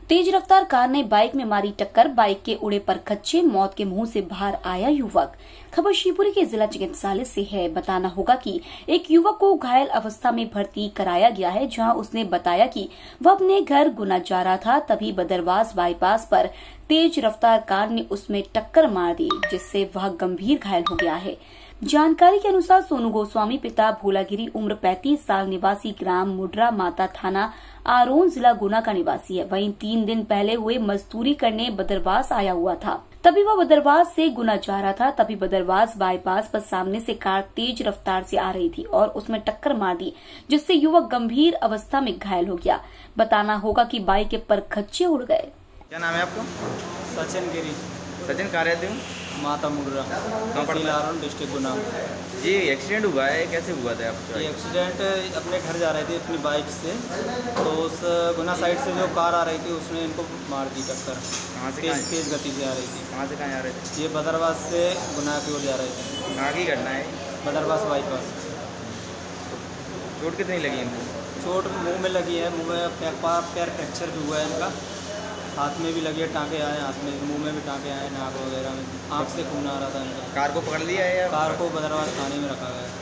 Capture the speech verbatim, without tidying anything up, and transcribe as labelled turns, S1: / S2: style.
S1: तेज रफ्तार कार ने बाइक में मारी टक्कर, बाइक के उड़े पर खच्चे, मौत के मुंह से बाहर आया युवक। खबर शिवपुरी के जिला चिकित्सालय से है। बताना होगा कि एक युवक को घायल अवस्था में भर्ती कराया गया है, जहां उसने बताया कि वह अपने घर गुना जा रहा था, तभी बदरवास बाईपास पर तेज रफ्तार कार ने उसमें टक्कर मार दी, जिससे वह गंभीर घायल हो गया है। जानकारी के अनुसार सोनू गोस्वामी पिता भोलागिरी उम्र पैंतीस साल निवासी ग्राम मुड्रा माता थाना आरोन जिला गुना का निवासी है। वहीं तीन दिन पहले हुए मजदूरी करने बदरवास आया हुआ था। तभी वह बदरवास से गुना जा रहा था, तभी बदरवास बाईपास पर सामने से कार तेज रफ्तार से आ रही थी और उसमें टक्कर मार दी, जिससे युवक गंभीर अवस्था में घायल हो गया। बताना होगा कि बाइक के पर खच्चे उड़ गए।
S2: क्या नाम है आपका?
S3: सचिन गिरी।
S2: सचिन कहाँ रहते हो?
S3: माता मुड्रा, तहसील आरोन, डिस्ट्रिक्ट गुना।
S2: जी एक्सीडेंट हुआ है, कैसे हुआ था आपका?
S3: ये एक्सीडेंट अपने घर जा रहे थे अपनी बाइक से, तो उस गुना साइड से जो कार आ रही थी उसने इनको मार दी टक्कर।
S2: कहाँ से?
S3: तेज तेज गति से आ रही थी।
S2: कहाँ से कहाँ जा रहे थे?
S3: ये बदरवास से गुना की ओर जा रहे थे।
S2: कहाँ की घटना है?
S3: बदरवास बाईपास।
S2: चोट कितनी लगी इनको?
S3: चोट मुंह में लगी है, मुंह में पैर पैर फ्रैक्चर भी हुआ है इनका, हाथ में भी लगी है, टाँके आए हाथ में, मुंह में भी टाँके आए, नाक वगैरह में, आँख से खून आ रहा था इनका।
S2: कार को पकड़ लिया है या?
S3: कार को बदरवास थाने में रखा गया है।